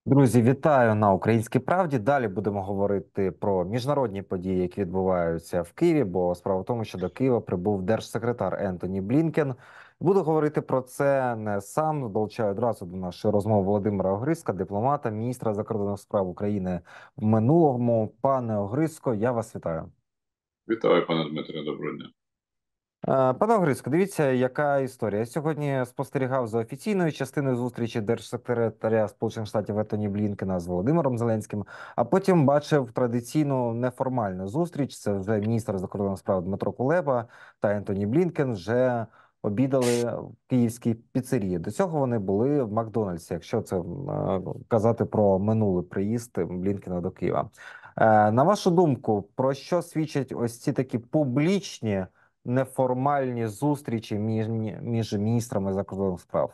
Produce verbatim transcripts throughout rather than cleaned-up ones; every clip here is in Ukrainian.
Друзі, вітаю на Українській правді. Далі будемо говорити про міжнародні події, які відбуваються в Києві. Бо справа в тому, що до Києва прибув держсекретар Ентоні Блінкен. Буду говорити про це не сам. Долучаю одразу до нашої розмови Володимира Огризка, дипломата, міністра закордонних справ України в минулому. Пане Огризко, я вас вітаю. Вітаю, пане Дмитре, доброго дня. Е, Пане Грицько, дивіться, яка історія. Я сьогодні спостерігав за офіційною частиною зустрічі держсекретаря Сполучених Штатів Ентоні Блінкена з Володимиром Зеленським, а потім бачив традиційну неформальну зустріч. Це вже міністр закордонних справ Дмитро Кулеба та Ентоні Блінкен вже обідали в київській піцерії. До цього вони були в Макдональдсі, якщо це е, казати про минулий приїзд Блінкена до Києва. Е, На вашу думку, про що свідчать ось ці такі публічні неформальні зустрічі між, між міністрами закордонних справ?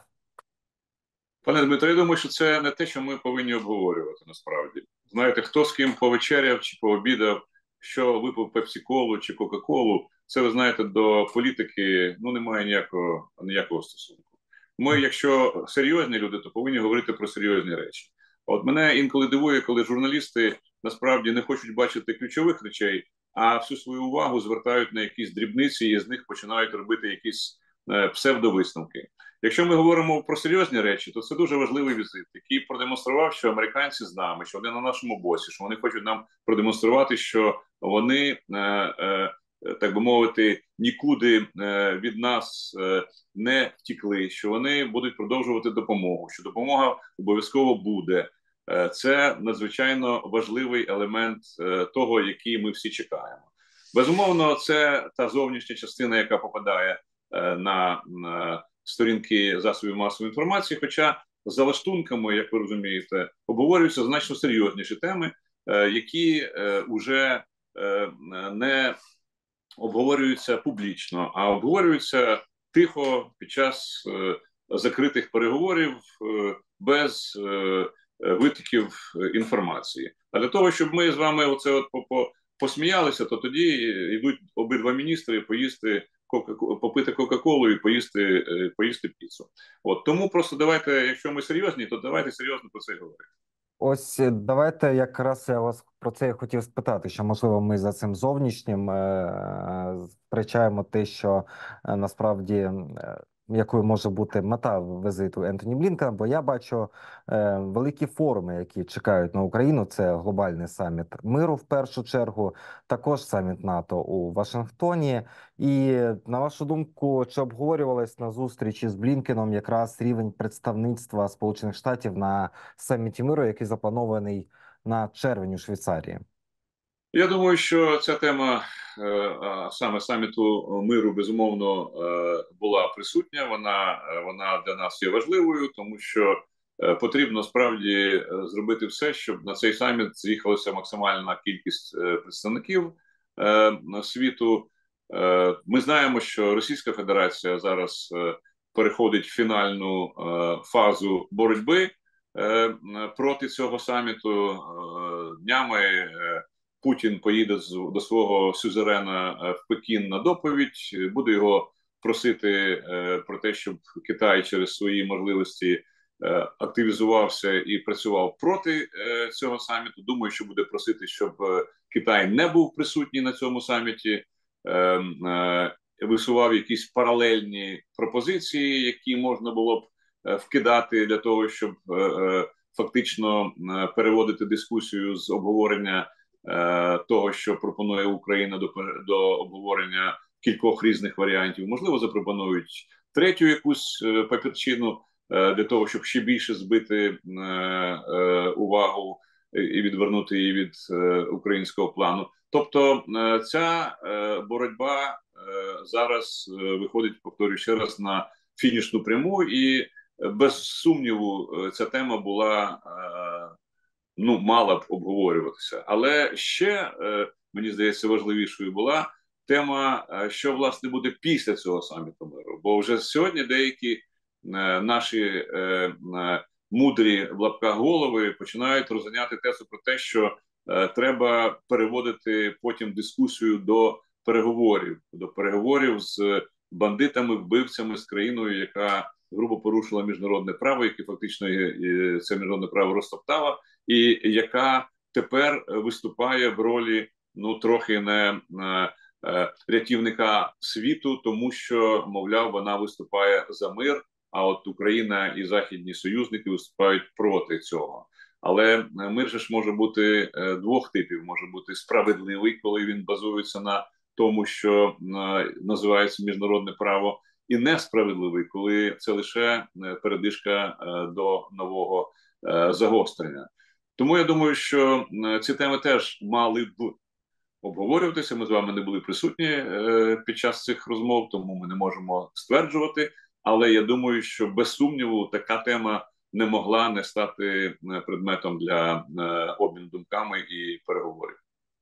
Пане Дмитро, я думаю, що це не те, що ми повинні обговорювати насправді. Знаєте, хто з ким повечеряв чи пообідав, що випив пепсі-колу чи кока-колу, це, ви знаєте, до політики ну немає ніякого, ніякого стосунку. Ми, якщо серйозні люди, то повинні говорити про серйозні речі. От мене інколи дивує, коли журналісти насправді не хочуть бачити ключових речей, а всю свою увагу звертають на якісь дрібниці і з них починають робити якісь е, псевдовисновки. Якщо ми говоримо про серйозні речі, то це дуже важливий візит, який продемонстрував, що американці з нами, що вони на нашому боці, що вони хочуть нам продемонструвати, що вони, е, е, так би мовити, нікуди е, від нас е, не втікли, що вони будуть продовжувати допомогу, що допомога обов'язково буде. Е, це надзвичайно важливий елемент е, того, який ми всі чекаємо. Безумовно, це та зовнішня частина, яка попадає е, на, на сторінки засобів масової інформації. Хоча за лаштунками, як ви розумієте, обговорюються значно серйозніші теми, е, які вже е, е, не обговорюються публічно, а обговорюються тихо під час е, закритих переговорів е, без е, витоків інформації. А для того, щоб ми з вами оце от по, по посміялися, то тоді йдуть обидва міністри поїсти кока попити кока-колу і поїсти поїсти піцу. От тому просто давайте, якщо ми серйозні, то давайте серйозно про це говорити. Ось е, давайте якраз я вас про це і хотів спитати, що можливо ми за цим зовнішнім е, втрачаємо те, що е, насправді е, якою може бути мета візиту Ентоні Блінкена, бо я бачу е, великі форуми, які чекають на Україну. Це глобальний саміт миру в першу чергу, також саміт НАТО у Вашингтоні. І на вашу думку, чи обговорювалось на зустрічі з Блінкеном якраз рівень представництва Сполучених Штатів на саміті миру, який запланований на червень у Швейцарії? Я думаю, що ця тема е, саме саміту миру безумовно е, була присутня. Вона вона для нас є важливою, тому що е, потрібно справді е, зробити все, щоб на цей саміт з'їхалася максимальна кількість е, представників е, світу. Е, Ми знаємо, що Російська Федерація зараз е, переходить в фінальну е, фазу боротьби е, проти цього саміту. Е, днями е, Путін поїде до свого сюзерена в Пекін на доповідь, буде його просити про те, щоб Китай через свої можливості активізувався і працював проти цього саміту. Думаю, що буде просити, щоб Китай не був присутній на цьому саміті, висував якісь паралельні пропозиції, які можна було б вкидати для того, щоб фактично переводити дискусію з обговорення того, що пропонує Україна до, до обговорення кількох різних варіантів. Можливо, запропонують третю якусь папірчину для того, щоб ще більше збити увагу і відвернути її від українського плану. Тобто ця боротьба зараз виходить, повторюю ще раз, на фінішну пряму, і без сумніву ця тема була ну, мала б обговорюватися. Але ще, мені здається, важливішою була тема, що, власне, буде після цього саміту миру. Бо вже сьогодні деякі наші мудрі в лапках голови починають розганяти тезу про те, що треба переводити потім дискусію до переговорів, до переговорів з бандитами, вбивцями, з країною, яка грубо порушила міжнародне право, яке фактично це міжнародне право розтоптала, і яка тепер виступає в ролі ну трохи не рятівника світу, тому що, мовляв, вона виступає за мир, а от Україна і західні союзники виступають проти цього. Але мир же ж може бути двох типів. Може бути справедливий, коли він базується на тому, що називається міжнародне право, і несправедливий, коли це лише передишка до нового загострення. Тому я думаю, що ці теми теж мали б обговорюватися. Ми з вами не були присутні е, під час цих розмов, тому ми не можемо стверджувати. Але я думаю, що без сумніву така тема не могла не стати предметом для е, обміну думками і переговорів.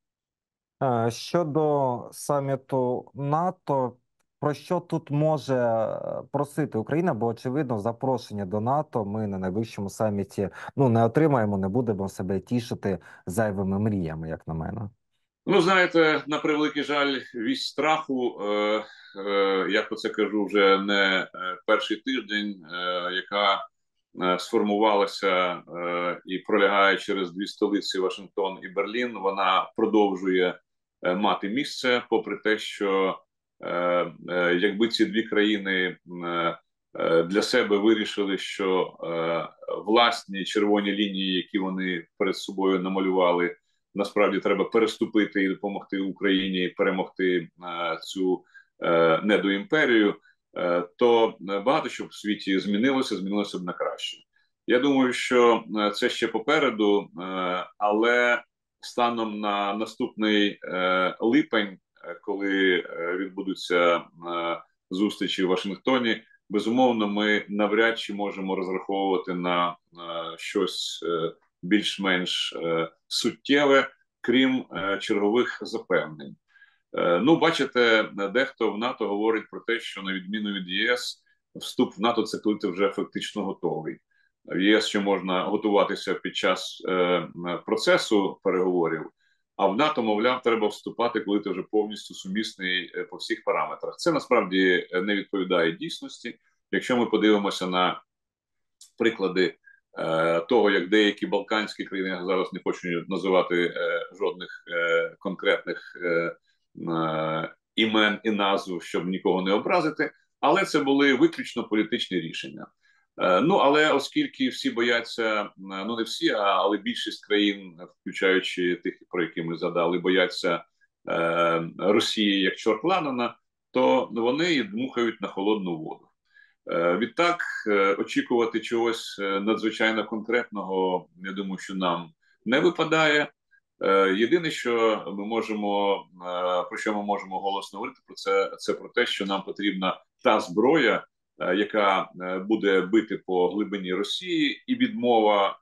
Е, Щодо саміту НАТО, про що тут може е, просити Україна? Бо очевидно, запрошення до НАТО ми на найвищому саміті ну не отримаємо, не будемо себе тішити зайвими мріями, як на мене. Ну, знаєте, на превеликий жаль, вісь страху, е, е, я про це кажу вже не перший тиждень, е, яка е, сформувалася е, і пролягає через дві столиці Вашингтон і Берлін, вона продовжує е, мати місце, попри те, що е, е, якби ці дві країни е, е, для себе вирішили, що е, власні червоні лінії, які вони перед собою намалювали, насправді треба переступити і допомогти Україні перемогти е, цю е, недоімперію, е, то багато що в світі змінилося, змінилося б на краще. Я думаю, що це ще попереду, е, але станом на наступний е, липень, коли е, відбудуться е, зустрічі в Вашингтоні, безумовно, ми навряд чи можемо розраховувати на е, щось е, більш-менш е, суттєве, крім е, чергових запевнень. Е, ну, бачите, дехто в НАТО говорить про те, що на відміну від ЄС, вступ в НАТО – це коли ти вже фактично готовий. В ЄС ще можна готуватися під час е, процесу переговорів, а в НАТО, мовляв, треба вступати, коли ти вже повністю сумісний по всіх параметрах. Це насправді не відповідає дійсності. Якщо ми подивимося на приклади е, того, як деякі балканські країни, я зараз не хочу називати е, жодних е, конкретних е, е, імен і назв, щоб нікого не образити, але це були виключно політичні рішення. Е, ну, але оскільки всі бояться, ну не всі, а, але більшість країн, включаючи тих, про які ми згадали, бояться е, Росії як чорт Ладана, то вони дмухають на холодну воду. Відтак, очікувати чогось надзвичайно конкретного, я думаю, що нам не випадає. Єдине, що ми можемо, про що ми можемо голосно говорити, про це, це про те, що нам потрібна та зброя, яка буде бити по глибині Росії, і відмова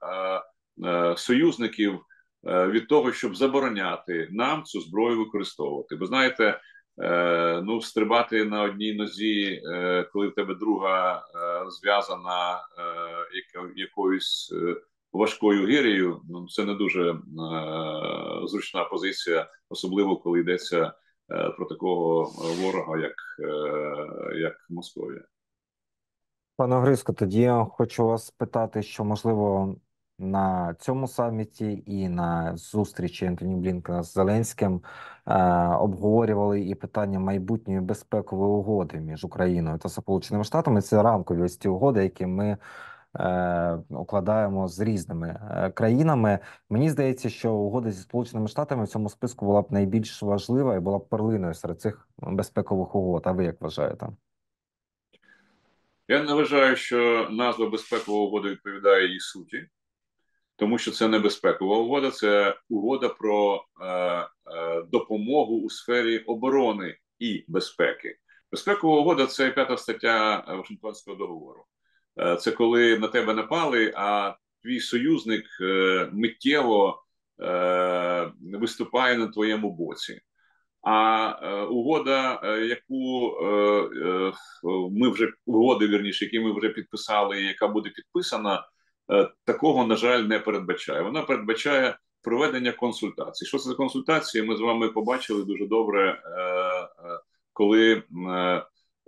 союзників від того, щоб забороняти нам цю зброю використовувати. Бо знаєте, Е, ну, стрибати на одній нозі, е, коли в тебе друга е, зв'язана е, яко, якоюсь е, важкою гирею, ну, це не дуже е, зручна позиція, особливо коли йдеться е, про такого ворога, як, е, як Московія. Пане Грицько, тоді я хочу вас спитати, що можливо на цьому саміті і на зустрічі Ентоні Блінкена з Зеленським е, обговорювали і питання майбутньої безпекової угоди між Україною та Сполученими Штатами. Це рамкові ось ці угоди, які ми е, укладаємо з різними е, країнами. Мені здається, що угода зі Сполученими Штатами в цьому списку була б найбільш важлива і була б перлиною серед цих безпекових угод. А ви як вважаєте? Я не вважаю, що назва безпекова угода відповідає її суті, тому що це не безпекова угода, це угода про е, е, допомогу у сфері оборони і безпеки. Безпекова угода – це п'ята стаття Вашингтонського договору. Е, це коли на тебе напали, а твій союзник е, миттєво е, виступає на твоєму боці. А е, угода, е, яку е, е, ми вже угоди, вірніше, які ми вже підписали, яка буде підписана, е, такого, на жаль, не передбачає. Вона передбачає проведення консультацій. Що це за консультації? Ми з вами побачили дуже добре, е, е, коли е,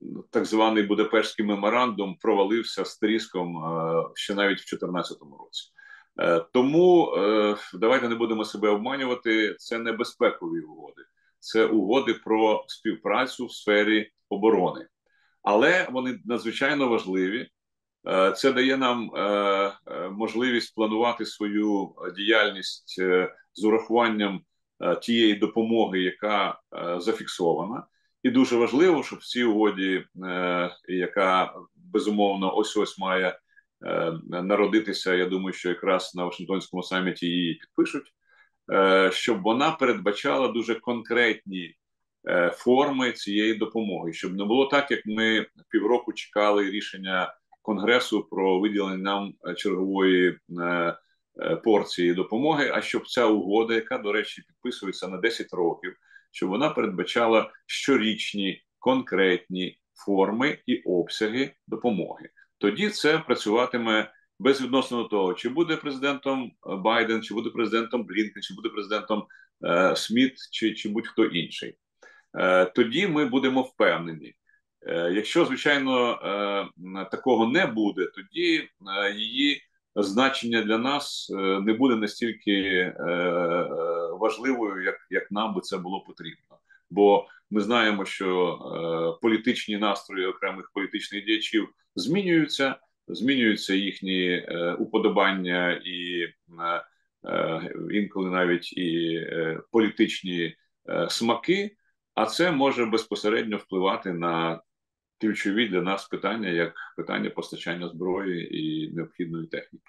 так званий Будапештський меморандум провалився з тріском ще навіть в дві тисячі чотирнадцятому році. Тому давайте не будемо себе обманювати, це не безпекові угоди, це угоди про співпрацю в сфері оборони. Але вони надзвичайно важливі. Це дає нам можливість планувати свою діяльність з урахуванням тієї допомоги, яка зафіксована. І дуже важливо, щоб в цій угоді, яка безумовно ось-ось має народитися, я думаю, що якраз на Вашингтонському саміті її підпишуть, щоб вона передбачала дуже конкретні форми цієї допомоги. Щоб не було так, як ми півроку чекали рішення Конгресу про виділення нам чергової порції допомоги, а щоб ця угода, яка, до речі, підписується на десять років, щоб вона передбачала щорічні конкретні форми і обсяги допомоги. Тоді це працюватиме безвідносно до того, чи буде президентом Байден, чи буде президентом Блінкен, чи буде президентом е, Сміт, чи, чи будь-хто інший. Е, тоді ми будемо впевнені. Е, якщо, звичайно, е, такого не буде, тоді е, її значення для нас е, не буде настільки е, е, важливою, як, як нам би це було потрібно. Бо ми знаємо, що е, політичні настрої окремих політичних діячів змінюються, змінюються їхні е, уподобання і е, е, інколи навіть і е, політичні е, смаки, а це може безпосередньо впливати на ключові для нас питання, як питання постачання зброї і необхідної техніки.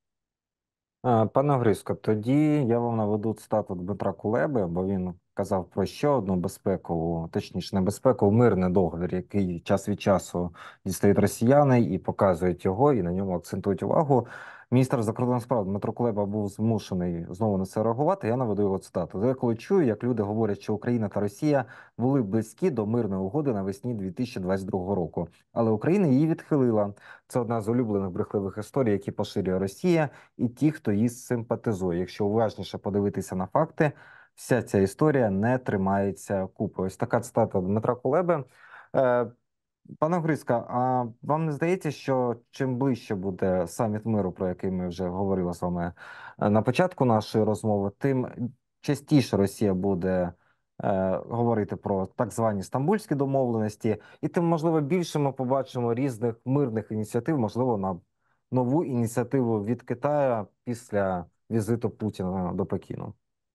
Е, Пане Грицько, тоді я вам наведу цитату Дмитра Кулеби, бо він казав про ще одну безпекову, точніше, не безпекову, мирний договір, який час від часу дістають росіяни і показують його, і на ньому акцентують увагу. Міністр закордонних справ Дмитро Кулеба був змушений знову на це реагувати. Я наведу його цитату. Я коли чую, як люди говорять, що Україна та Росія були близькі до мирної угоди навесні дві тисячі двадцять другого року, але Україна її відхилила. Це одна з улюблених брехливих історій, які поширює Росія і ті, хто їй симпатизує. Якщо уважніше подивитися на факти, вся ця історія не тримається купи. Ось така цитата Дмитра Кулеби. Е, Пане Грицька, а вам не здається, що чим ближче буде саміт миру, про який ми вже говорили з вами е, на початку нашої розмови, тим частіше Росія буде е, говорити про так звані стамбульські домовленості, і тим, можливо, більше ми побачимо різних мирних ініціатив, можливо, на нову ініціативу від Китаю після візиту Путіна до Пекіну?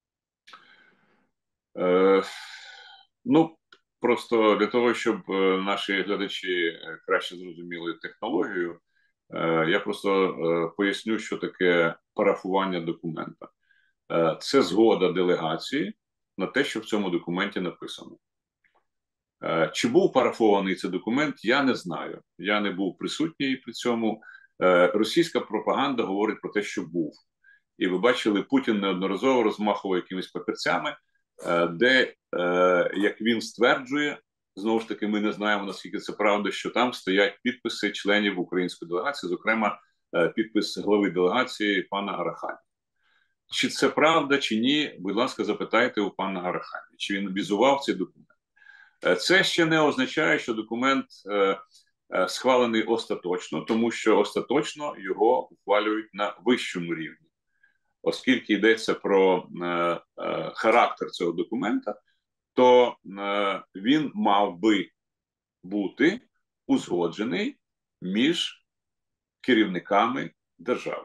Е, ну, просто для того, щоб наші глядачі краще зрозуміли технологію, е, я просто е, поясню, що таке парафування документа. Е, це згода делегації на те, що в цьому документі написано. Е, чи був парафований цей документ, я не знаю. Я не був присутній при цьому. Е, російська пропаганда говорить про те, що був. І ви бачили, Путін неодноразово розмахував якимись папірцями, де, як він стверджує, знову ж таки, ми не знаємо, наскільки це правда, що там стоять підписи членів української делегації, зокрема, підпис глави делегації пана Арахамі. Чи це правда, чи ні, будь ласка, запитайте у пана Арахамі, чи він візував цей документ. Це ще не означає, що документ схвалений остаточно, тому що остаточно його ухвалюють на вищому рівні. Оскільки йдеться про е, е, характер цього документа, то е, він мав би бути узгоджений між керівниками держав.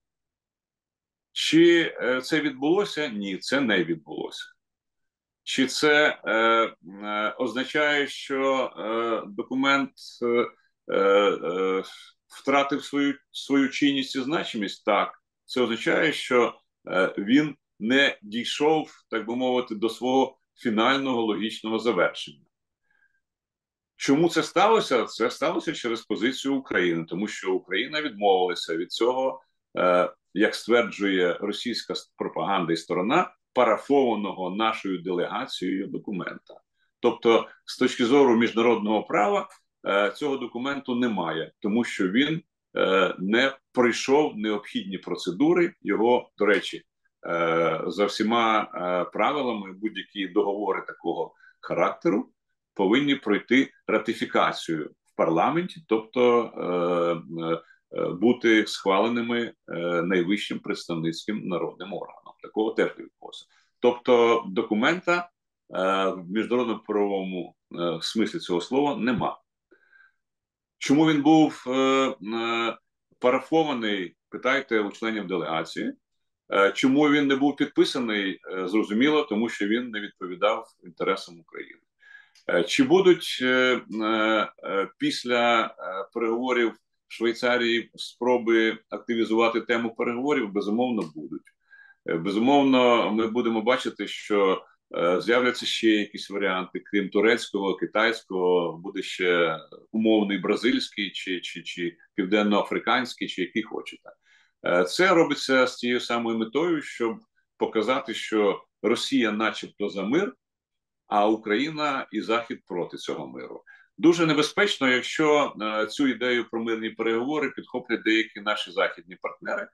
Чи е, це відбулося? Ні, це не відбулося. Чи це е, е, означає, що е, документ е, е, втратив свою, свою чинність і значимість? Так. Це означає, що е, він не дійшов, так би мовити, до свого фінального логічного завершення. Чому це сталося? Це сталося через позицію України, тому що Україна відмовилася від цього, е, як стверджує російська пропаганда і сторона, парафованого нашою делегацією документа. Тобто, з точки зору міжнародного права, е, цього документу немає, тому що він не пройшов необхідні процедури. Його, до речі, за всіма правилами будь-які договори такого характеру повинні пройти ратифікацію в парламенті, тобто е, е, бути схваленими е, найвищим представницьким народним органом. Такого теж не відбулося. Тобто документа е, в міжнародному правовому е, смислі цього слова нема. Чому він був е, е, парафований, питайте у членів делегації. Е, чому він не був підписаний, е, зрозуміло, тому що він не відповідав інтересам України. Е, чи будуть е, е, після е, переговорів в Швейцарії спроби активізувати тему переговорів? Безумовно, будуть. Е, безумовно, ми будемо бачити, що е, з'являться ще якісь варіанти, крім турецького, китайського, буде ще умовний бразильський, чи, чи, чи південноафриканський, чи який хочете. Е, це робиться з тією самою метою, щоб показати, що Росія начебто за мир, а Україна і Захід проти цього миру. Дуже небезпечно, якщо е, цю ідею про мирні переговори підхоплять деякі наші західні партнери.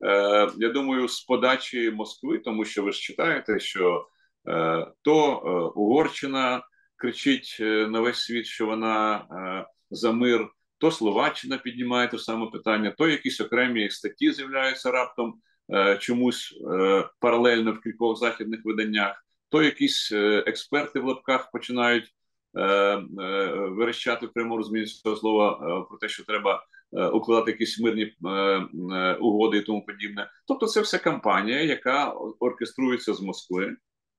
Е, я думаю, з подачі Москви, тому що ви ж читаєте, що е, то е, Угорщина кричить е, на весь світ, що вона е, за мир, то Словаччина піднімає те саме питання, то якісь окремі статті з'являються раптом е, чомусь е, паралельно в кількох західних виданнях, то якісь е, експерти в лапках починають е, е, верещати в прямому розумінні цього слова е, про те, що треба е, укладати якісь мирні е, е, угоди і тому подібне. Тобто це вся кампанія, яка оркеструється з Москви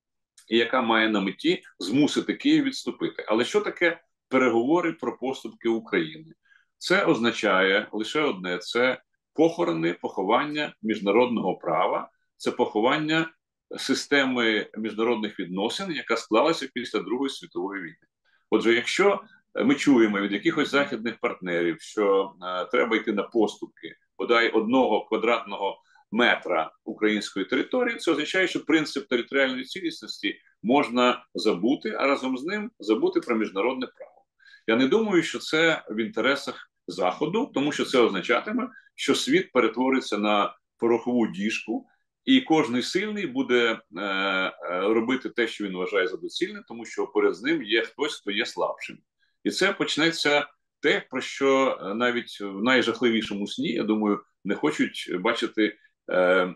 і яка має на меті змусити Київ відступити. Але що таке переговори про поступки України? Це означає лише одне: це похорони, поховання міжнародного права, це поховання системи міжнародних відносин, яка склалася після Другої світової війни. Отже, якщо ми чуємо від якихось західних партнерів, що е, треба йти на поступки бодай одного квадратного метра української території, це означає, що принцип територіальної цілісності можна забути, а разом з ним забути про міжнародне право. Я не думаю, що це в інтересах Заходу, тому що це означатиме, що світ перетвориться на порохову діжку, і кожний сильний буде е, е, робити те, що він вважає за доцільне, тому що поряд з ним є хтось, хто є слабшим. І це почнеться те, про що навіть в найжахливішому сні, я думаю, не хочуть бачити е, е,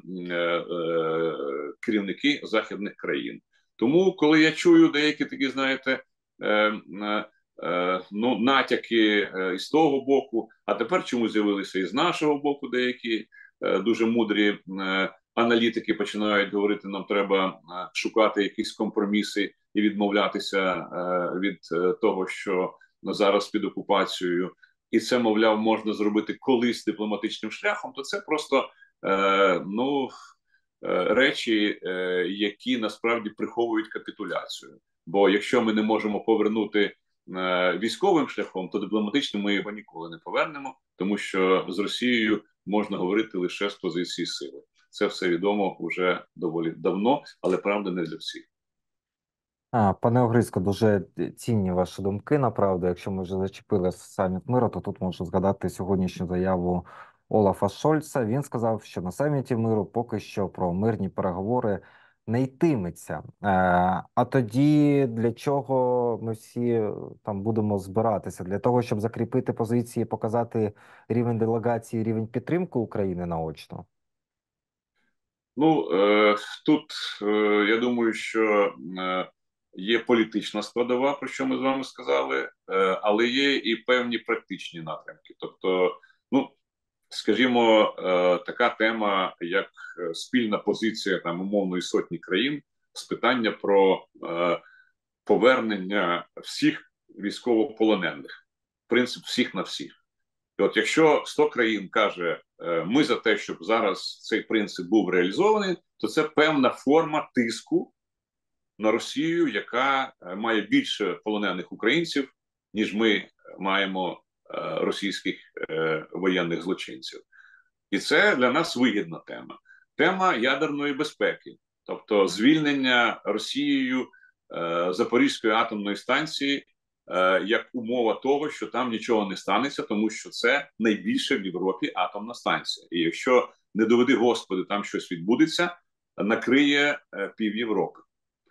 е, керівники західних країн. Тому, коли я чую деякі такі, знаєте, е, е, е, ну, натяки е, із того боку, а тепер чому з'явилися і з нашого боку деякі е, дуже мудрі е, аналітики починають говорити, нам треба е, шукати якісь компроміси і відмовлятися е, від е, того, що зараз під окупацією, і це, мовляв, можна зробити колись дипломатичним шляхом, то це просто е, ну, е, речі, е, які насправді приховують капітуляцію. Бо якщо ми не можемо повернути е, військовим шляхом, то дипломатичним ми його ніколи не повернемо, тому що з Росією можна говорити лише з позиції сили. Це все відомо вже доволі давно, але правда не для всіх. А, пане Огрицько, дуже цінні ваші думки, направду. Якщо ми вже зачепили саміт миру, то тут можу згадати сьогоднішню заяву Олафа Шольца. Він сказав, що на саміті миру поки що про мирні переговори не йтиметься. Е, а тоді для чого ми всі е, там будемо збиратися? Для того, щоб закріпити позиції, показати рівень делегації, рівень підтримки України наочно? Ну, е, тут е, я думаю, що е, є політична складова, про що ми з вами сказали, е, але є і певні практичні напрямки. Тобто, ну, скажімо, е, така тема, як е, спільна позиція там умовної сотні країн з питання про е, повернення всіх військовополонених, принцип всіх на всіх. І от якщо сто країн каже, ми за те, щоб зараз цей принцип був реалізований, то це певна форма тиску на Росію, яка має більше полонених українців, ніж ми маємо російських воєнних злочинців. І це для нас вигідна тема. Тема ядерної безпеки, тобто звільнення Росією Запорізької атомної станції як умова того, що там нічого не станеться, тому що це найбільша в Європі атомна станція. І якщо, не доведи Господи, там щось відбудеться, накриє пів Європи.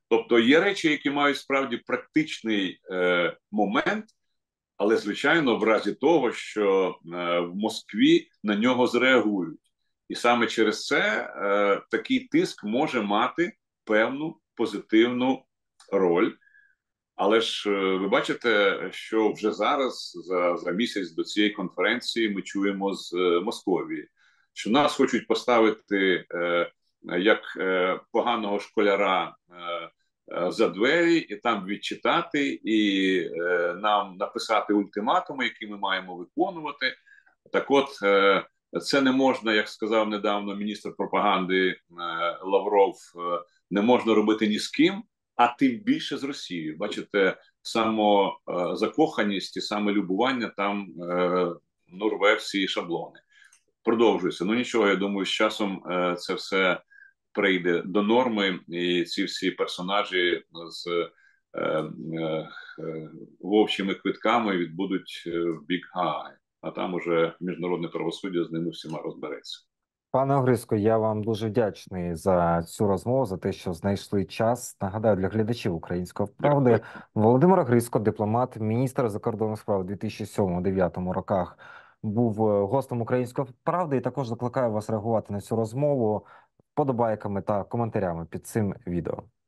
Тобто є речі, які мають справді практичний е, момент, але, звичайно, в разі того, що е, в Москві на нього зреагують. І саме через це е, такий тиск може мати певну позитивну роль. Але ж е, ви бачите, що вже зараз, за, за місяць до цієї конференції, ми чуємо з е, Московії, що нас хочуть поставити е, як е, поганого школяра е, е, за двері і там відчитати, і е, нам написати ультиматуми, які ми маємо виконувати. Так от, е, це не можна, як сказав недавно міністр пропаганди е, Лавров, е, не можна робити ні з ким, а тим більше з Росією. Бачите, самозакоханість і самолюбування там е, ну, рве всі шаблони. Продовжується. Ну нічого, я думаю, з часом е, це все прийде до норми, і ці всі персонажі з е, е, е, вовчими квитками відбудуть в бік Гааги. А там уже міжнародне правосуддя з ними всіма розбереться. Пане Огриско, я вам дуже вдячний за цю розмову, за те, що знайшли час. Нагадаю, для глядачів Української правди Володимир Огриско, дипломат, міністр закордонних справ у дві тисячі сьомому-дев'ятому роках, був е, гостем Української правди. І також закликаю вас реагувати на цю розмову вподобайками та коментарями під цим відео.